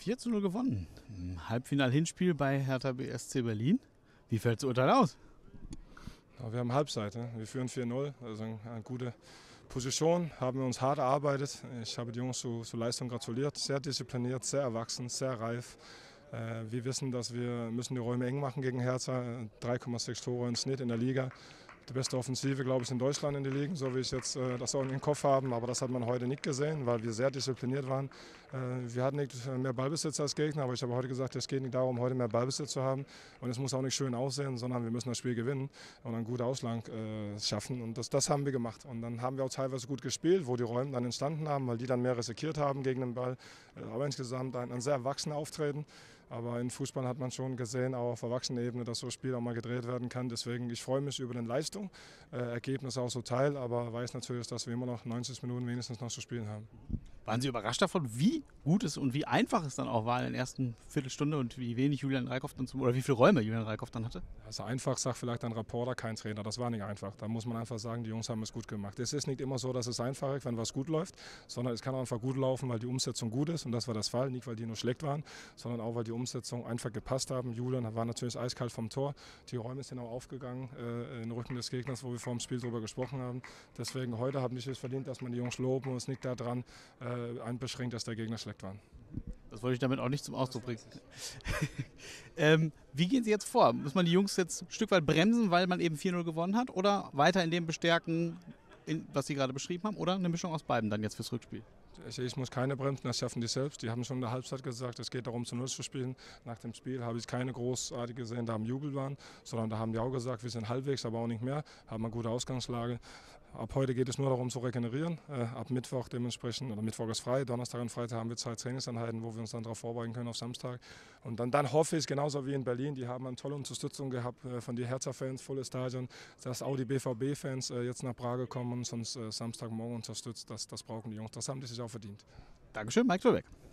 4:0 gewonnen. Im Halbfinal-Hinspiel bei Hertha BSC Berlin. Wie fällt das Urteil aus? Ja, wir haben Halbzeit. Ne? Wir führen 4:0. Also eine gute Position. Haben wir uns hart erarbeitet. Ich habe die Jungs zur Leistung gratuliert. Sehr diszipliniert, sehr erwachsen, sehr reif. Wir wissen, dass wir müssen die Räume eng machen gegen Hertha. 3,6 Tore im Schnitt in der Liga. Die beste Offensive, glaube ich, in Deutschland in der Liga, so wie ich jetzt das auch im Kopf habe. Aber das hat man heute nicht gesehen, weil wir sehr diszipliniert waren. Wir hatten nicht mehr Ballbesitz als Gegner, aber ich habe heute gesagt, es geht nicht darum, heute mehr Ballbesitz zu haben. Und es muss auch nicht schön aussehen, sondern wir müssen das Spiel gewinnen und einen guten Ausgang schaffen. Und das haben wir gemacht. Und dann haben wir auch teilweise gut gespielt, wo die Räume dann entstanden haben, weil die dann mehr riskiert haben gegen den Ball. Aber insgesamt ein sehr erwachsenes Auftreten. Aber im Fußball hat man schon gesehen, auch auf Erwachsenenebene, dass so ein Spiel auch mal gedreht werden kann. Deswegen, ich freue mich über die Leistung, Ergebnis auch so teil, aber weiß natürlich, dass wir immer noch 90 Minuten wenigstens noch zu spielen haben. Waren Sie überrascht davon, wie gut es und wie einfach es dann auch war in der ersten Viertelstunde und wie wenig Julian Reikhoff dann oder wie viele Räume Julian Reikhoff dann hatte? Also einfach sagt vielleicht ein Reporter, kein Trainer. Das war nicht einfach. Da muss man einfach sagen, die Jungs haben es gut gemacht. Es ist nicht immer so, dass es einfach ist, wenn was gut läuft, sondern es kann auch einfach gut laufen, weil die Umsetzung gut ist. Und das war das Fall. Nicht, weil die nur schlecht waren, sondern auch, weil die Umsetzung einfach gepasst haben. Julian war natürlich eiskalt vom Tor. Die Räume sind auch aufgegangen in den Rücken des Gegners, wo wir vor dem Spiel darüber gesprochen haben. Deswegen heute haben die es verdient, dass man die Jungs loben und es nicht daran einbeschränkt, dass der Gegner schlecht war. Das wollte ich damit auch nicht zum Ausdruck bringen. Wie gehen Sie jetzt vor? Muss man die Jungs jetzt ein Stück weit bremsen, weil man eben 4:0 gewonnen hat? Oder weiter in dem bestärken, was Sie gerade beschrieben haben? Oder eine Mischung aus beiden dann jetzt fürs Rückspiel? Ich muss keine bremsen, das schaffen die selbst. Die haben schon in der Halbzeit gesagt, es geht darum, zu 0 zu spielen. Nach dem Spiel habe ich keine großartig gesehen, da am Jubel waren, sondern da haben die auch gesagt, wir sind halbwegs, aber auch nicht mehr, haben eine gute Ausgangslage. Ab heute geht es nur darum zu regenerieren. Ab Mittwoch dementsprechend, oder Mittwoch ist frei, Donnerstag und Freitag haben wir 2 Trainingseinheiten, wo wir uns dann darauf vorbereiten können auf Samstag. Und dann hoffe ich, genauso wie in Berlin, die haben eine tolle Unterstützung gehabt von den Hertha-Fans, volles Stadion, dass auch die BVB-Fans jetzt nach Prag kommen und uns Samstagmorgen unterstützt. Das brauchen die Jungs, das haben die sich auch verdient. Dankeschön, Mike Lübeck.